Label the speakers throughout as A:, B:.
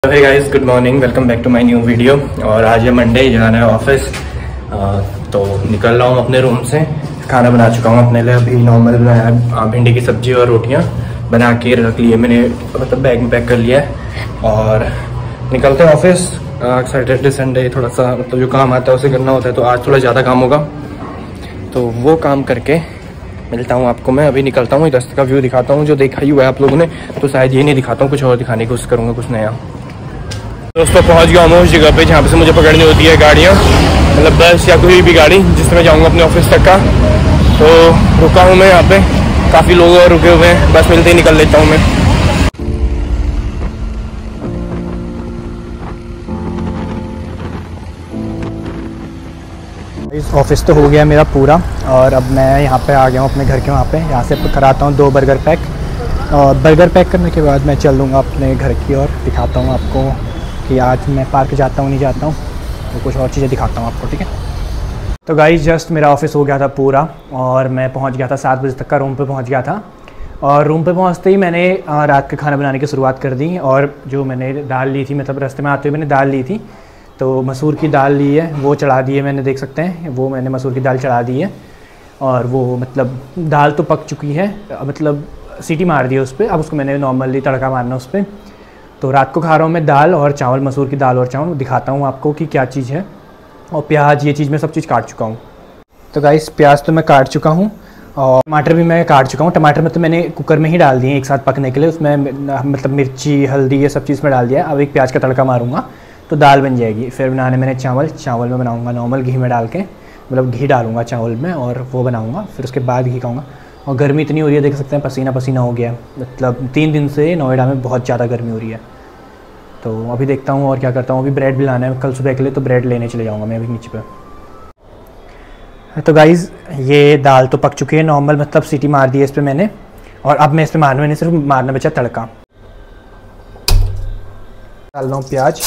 A: Hey guys, good morning, welcome back to my new video. और आज है Monday, जाना है ऑफिस। तो निकल रहा हूँ अपने रूम से। खाना बना चुका हूँ अपने लिए, अभी नॉर्मल बनाया, भिंडी की सब्जी और रोटियाँ बना के रख लिए मैंने, मतलब बैग में पैक कर लिया है और निकलते हैं ऑफिस। सैटरडे संडे थोड़ा सा मतलब जो काम आता है उसे करना होता है, तो आज थोड़ा ज़्यादा काम होगा, तो वो काम करके मिलता हूँ आपको। मैं अभी निकलता हूँ, रास्ते का व्यू दिखाता हूँ, जो देखा ही हुआ है आप लोगों ने, तो शायद ये नहीं दिखाता हूँ, कुछ और दिखाने की कोशिश करूँगा, कुछ नया। दोस्तों पहुंच गया हूँ उस जगह पे जहाँ पे से मुझे पकड़नी होती है गाड़ियाँ, मतलब बस या कोई भी गाड़ी जिससे मैं जाऊँगा अपने ऑफिस तक का। तो रुका हूँ मैं यहाँ पे, काफ़ी लोग और रुके हुए हैं, बस मिलते ही निकल लेता हूँ मैं।
B: इस ऑफिस तो हो गया मेरा पूरा, और अब मैं यहाँ पे आ गया हूँ अपने घर के वहाँ पे। यहाँ से कराता हूँ 2 बर्गर पैक, और बर्गर पैक करने के बाद मैं चल दूँगा अपने घर की और दिखाता हूँ आपको कि आज मैं पार्क जाता हूँ नहीं जाता हूँ, तो कुछ और चीज़ें दिखाता हूँ आपको, ठीक है। तो गाइस जस्ट मेरा ऑफिस हो गया था पूरा, और मैं पहुँच गया था 7 बजे तक का रूम पे पहुँच गया था। और रूम पे पहुँचते ही मैंने रात का खाना बनाने की शुरुआत कर दी। और जो मैंने दाल ली थी, मतलब रास्ते में आते हुए मैंने दाल ली थी, तो मसूर की दाल ली है, वो चढ़ा दी है मैंने, देख सकते हैं वो मैंने मसूर की दाल चढ़ा दी है। और वो मतलब दाल तो पक चुकी है, मतलब सीटी मार दी है उस पर, अब उसको मैंने नॉर्मली तड़का मारना उस पर। तो रात को खा रहा हूँ मैं दाल और चावल, मसूर की दाल और चावल। दिखाता हूँ आपको कि क्या चीज़ है। और प्याज, ये चीज़ मैं सब चीज़ काट चुका हूँ। तो गाइस प्याज तो मैं काट चुका हूँ, और टमाटर भी मैं काट चुका हूँ। टमाटर में तो मैंने कुकर में ही डाल दिए एक साथ पकने के लिए, उसमें मतलब मिर्ची, हल्दी, ये सब चीज़ में डाल दिया। अब एक प्याज का तड़का मारूँगा तो दाल बन जाएगी। फिर बनाने मैंने चावल में बनाऊँगा नॉर्मल घी में डाल के, मतलब घी डालूँगा चावल में और वो बनाऊँगा, फिर उसके बाद घी खाऊँगा। और गर्मी इतनी हो रही है, देख सकते हैं पसीना पसीना हो गया है, मतलब 3 दिन से नोएडा में बहुत ज़्यादा गर्मी हो रही है। तो अभी देखता हूँ और क्या करता हूँ। अभी ब्रेड भी लाना है कल सुबह के लिए, तो ब्रेड लेने चले जाऊँगा मैं अभी नीचे पे। तो गाइज़ ये दाल तो पक चुकी है नॉर्मल, मतलब सीटी मार दी है इस पर मैंने, और अब मैं इस पर मैंने सिर्फ मारना बचा तड़का। डाल रहा हूँ प्याज,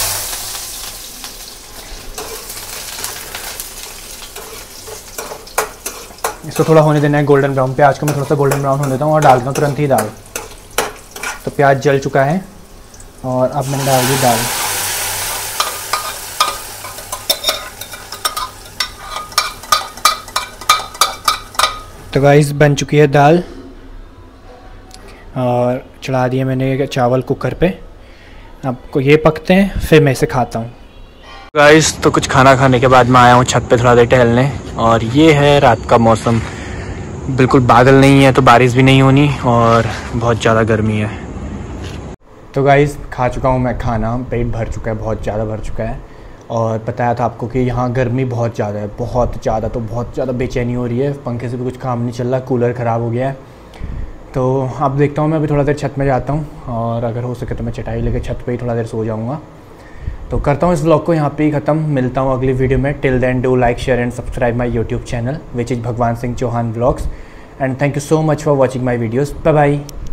B: इसको थोड़ा होने देना है गोल्डन ब्राउन। प्याज को मैं थोड़ा सा गोल्डन ब्राउन होने देता हूँ और डालता हूँ तुरंत ही दाल। तो प्याज जल चुका है और अब मैंने डाल दी दाल। तो गाइस बन चुकी है दाल, और चढ़ा दिए मैंने चावल कुकर पे। आपको ये पकते हैं, फिर मैं इसे खाता हूँ।
A: गाइस तो कुछ खाना खाने के बाद मैं आया हूँ छत पे थोड़ा देर टहलने, और ये है रात का मौसम। बिल्कुल बादल नहीं है तो बारिश भी नहीं होनी, और बहुत ज़्यादा गर्मी है। तो गाइस खा चुका हूँ मैं खाना, पेट भर चुका है, बहुत ज़्यादा भर चुका है। और बताया था आपको कि यहाँ गर्मी बहुत ज़्यादा है, बहुत ज़्यादा, तो बहुत ज़्यादा बेचैनी हो रही है। पंखे से भी कुछ काम नहीं चल रहा, कूलर ख़राब हो गया है। तो अब देखता हूँ मैं अभी थोड़ा देर छत में जाता हूँ, और अगर हो सके तो मैं चटाई लेकर छत पे ही थोड़ा देर सो जाऊँगा। तो करता हूँ इस व्लॉग को यहाँ पे ही ख़त्म। मिलता हूँ अगली वीडियो में। Till then do like, share and subscribe my YouTube channel which is Bhagwan Singh Chauhan vlogs. And thank you so much for watching my videos. Bye bye.